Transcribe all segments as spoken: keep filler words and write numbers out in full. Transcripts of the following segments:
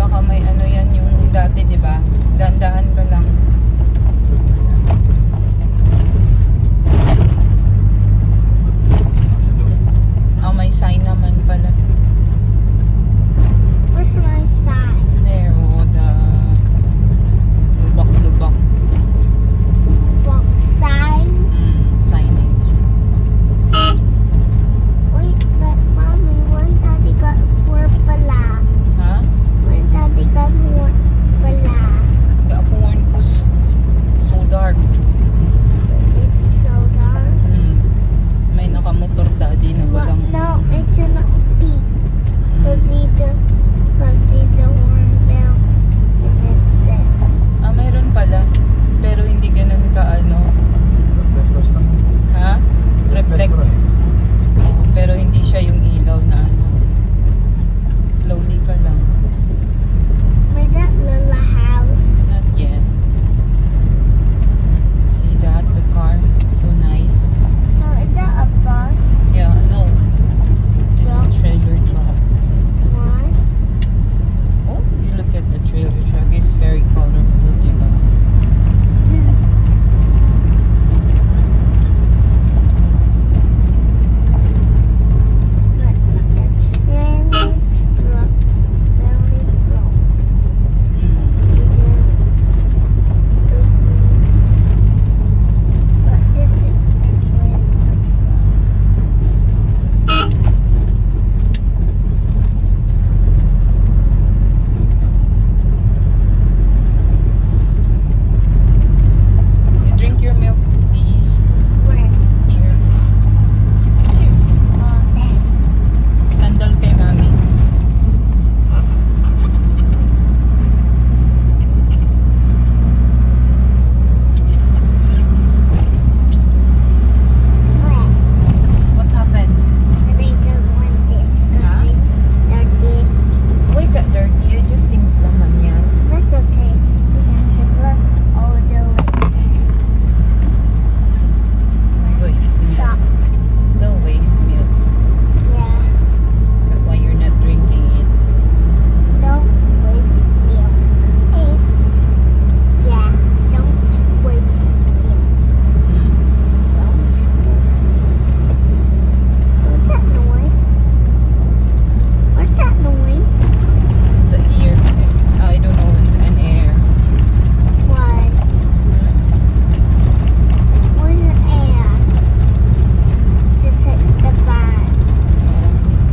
baka may ano yan yung dati, di ba? Dahan-dahan ka lang. Ah, may sign naman pala. Where's my sign? There, oh, the lubak-lubak. What sign? Mm, signage. Wait, that mommy, why daddy got more pala? Ha? Why daddy got more pala? The horn was so dark. It's so dark. Mm. May nakamotor daddy na What? walang... No, it cannot be. Cause see the, cause see the horn bell. And it's set. Ah, mayroon pala. Pero hindi ganun ka ano. Ha? Reflect. Oh, pero hindi siya yung ilaw na ano. Slowly ka lang. Where's that little house? Not yet. See that? The car. So nice. No, is that a bus? Yeah, no. It's a Truck? trailer truck. What? It's a- oh, you look at the trailer truck. It's very colorful, diba? But the trailer truck very low. Mm. See the roots. But this is the trailer You drink your milk, please. truck. Where? Here. Here. Oh, there. Sandal kay mami. Where? What happened? But they don't want this. Huh? Cause they're dirty. Oh, it got dirty. I just think naman yan. That's okay. We have to look all the way. Waste Stop. milk. Don't waste milk. Yeah. But why you're not drinking it? Don't waste milk. Oh. Yeah. Don't waste milk. Mm. Don't waste milk. What's that noise? What's that noise? It's the ear. I don't know. It's an air. Why? Where's the air? To take the bag. Oh,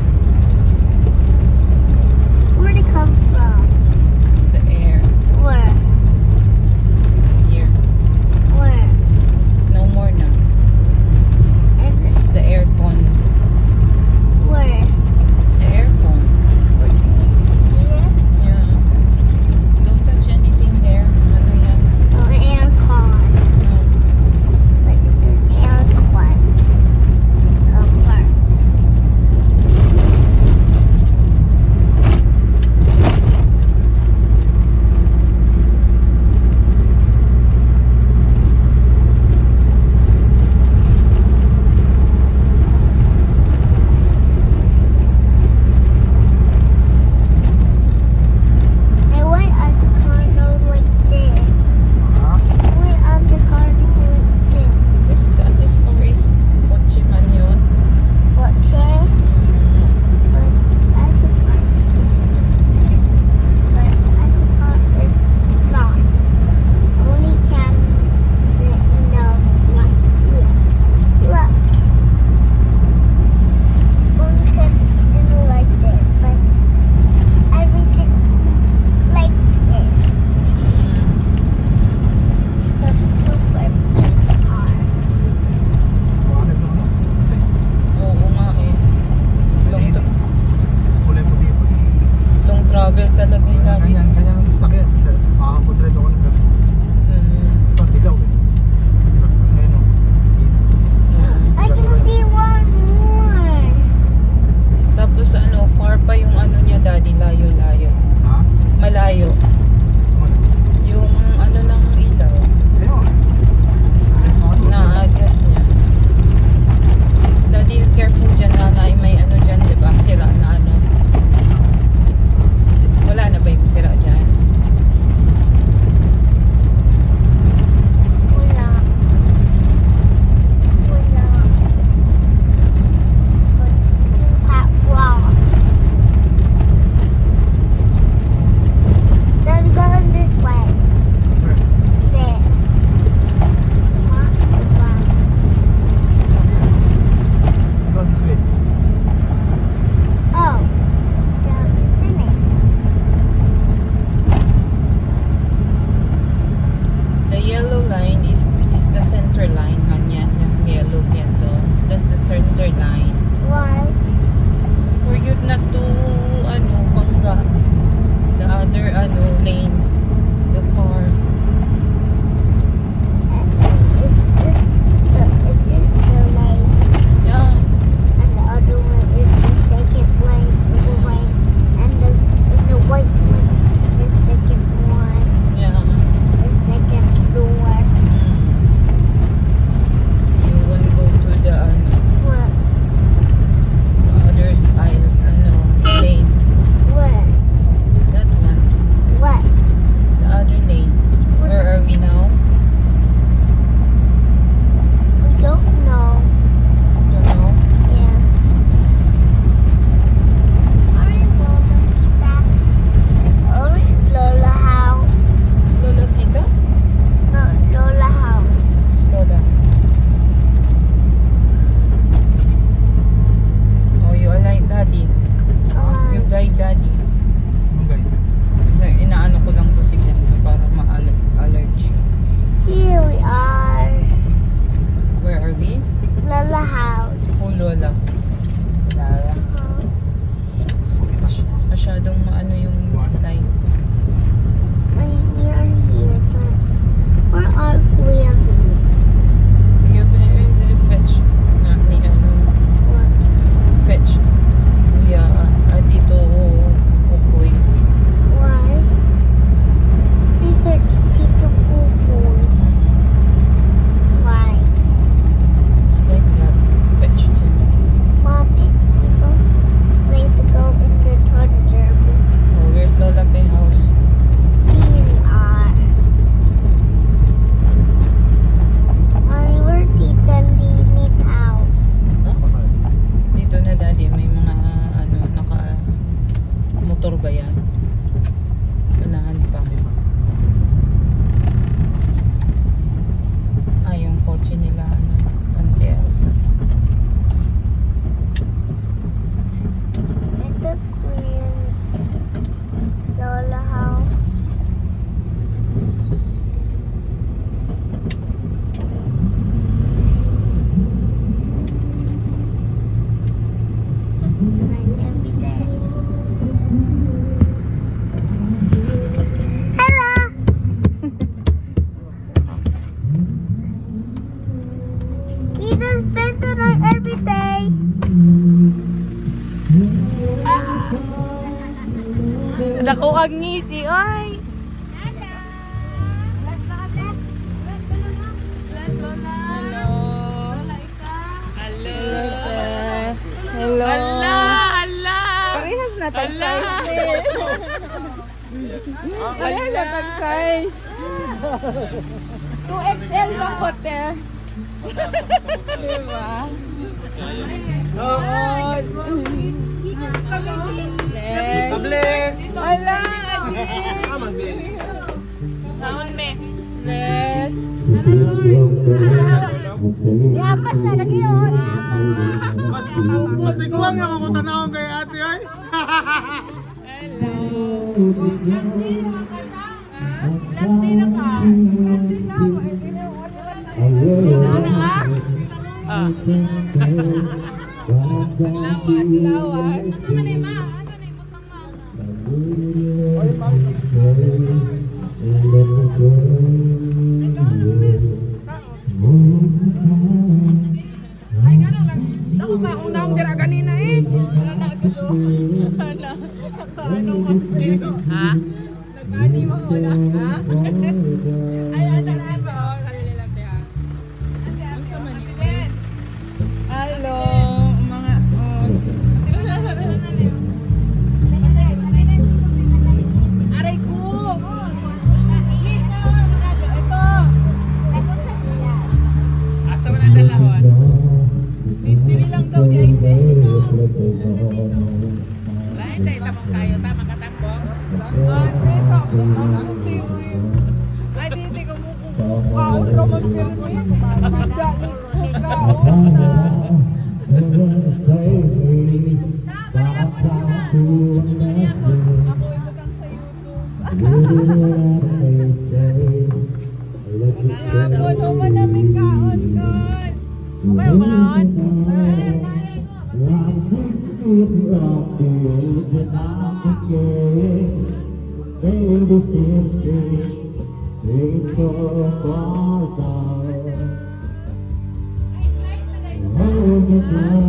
Where'd it come from? it's the air. Where? Here. Where? No more na. And It's the aircon. where? The aircon. Working on it. Here? Yeah. Don't touch anything there. Ano yan? Oh, aircon. No. But it's an aircon. Convert. And why are the cars not like this? Why are the cars like this? This, ka- this car is kotse man yun. What chair? But as a car. But as a car is not. Only can sit in the front here. Look. Only can sit in like this. But everything's like this. The super big car. Oo nga eh. Long, tra- long travel talaga yung lagi. Ganyan, ganyan ang sasakyan. Makakapodrive ako ng gabi. Mm. Ito, dilaw eh. Ayun o. I can see one more. Tapos ano, far pa yung ano niya daddy, layo-layo. Ha? Malayo. Yung ano ng ilaw, Ayun. Ano? na-adjust niya. Daddy, careful dyan na, na may ano dyan, diba? Sira na ano. Wala na ba yung sira Dako kag ngisi, oy. Hello. Ala, ala. Parehas na tag size eh. Parehas na tag size. two X L lang po te. Diba? Oo. Bless. Ala, adi. Naon me. Bless. Yapas na lagi yun. Mas, mas di ko lang yung mamutanawang kay ate ay. Hello. Landi na ka. Ah. Lawas, lawas. Asa man ay ma? Asa na ibutang Ay, gano'n lang. Ako ka, unang dira kanina eh. Ano ko to? Ano? Ano ko to? Ha? Nag-ani mo ko na, ha? Ay, ano na ba? Kalili lang tayo. Ang sa Manila. Hello, mga... Aray ko! Ito! Asa man ang dalawon? Dili lang daw niya ite. Lain na isa mong kayo, tama katakbo? Ay, dito ko mo kung kaon ka mag-pirmo yan. Dali ko kaon na. Ako ibutang sa YouTube. Ako, naman namin kaon kon. Okay, umahan? Oh,